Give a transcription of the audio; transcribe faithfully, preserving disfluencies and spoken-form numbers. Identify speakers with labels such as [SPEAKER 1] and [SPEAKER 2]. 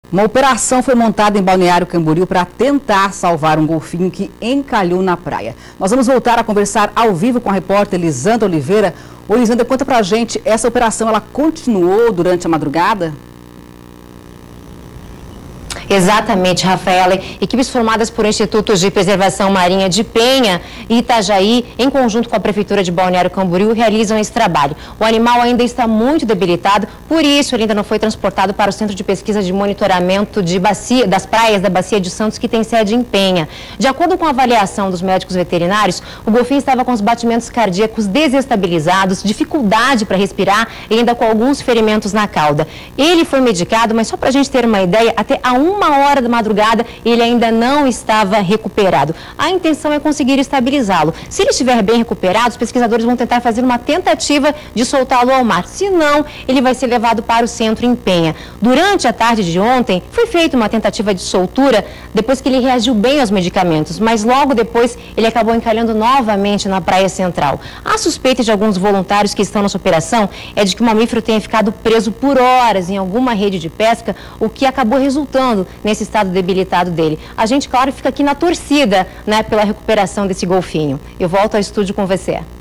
[SPEAKER 1] Uma operação foi montada em Balneário Camboriú para tentar salvar um golfinho que encalhou na praia. Nós vamos voltar a conversar ao vivo com a repórter Lisandra Oliveira. Ô, Lisandra, conta pra gente, essa operação ela continuou durante a madrugada?
[SPEAKER 2] Exatamente, Rafaela. Equipes formadas por Institutos de Preservação Marinha de Penha e Itajaí, em conjunto com a Prefeitura de Balneário Camboriú, realizam esse trabalho. O animal ainda está muito debilitado, por isso ele ainda não foi transportado para o Centro de Pesquisa de Monitoramento de bacia, das Praias da Bacia de Santos, que tem sede em Penha. De acordo com a avaliação dos médicos veterinários, o golfinho estava com os batimentos cardíacos desestabilizados, dificuldade para respirar e ainda com alguns ferimentos na cauda. Ele foi medicado, mas só para a gente ter uma ideia, até a um uma hora da madrugada, ele ainda não estava recuperado. A intenção é conseguir estabilizá-lo. Se ele estiver bem recuperado, os pesquisadores vão tentar fazer uma tentativa de soltá-lo ao mar. Se não, ele vai ser levado para o centro em Penha. Durante a tarde de ontem, foi feita uma tentativa de soltura depois que ele reagiu bem aos medicamentos, mas logo depois ele acabou encalhando novamente na praia central. A suspeita de alguns voluntários que estão nessa operação é de que o mamífero tenha ficado preso por horas em alguma rede de pesca, o que acabou resultando nesse estado debilitado dele. A gente, claro, fica aqui na torcida, né, pela recuperação desse golfinho. Eu volto ao estúdio com você.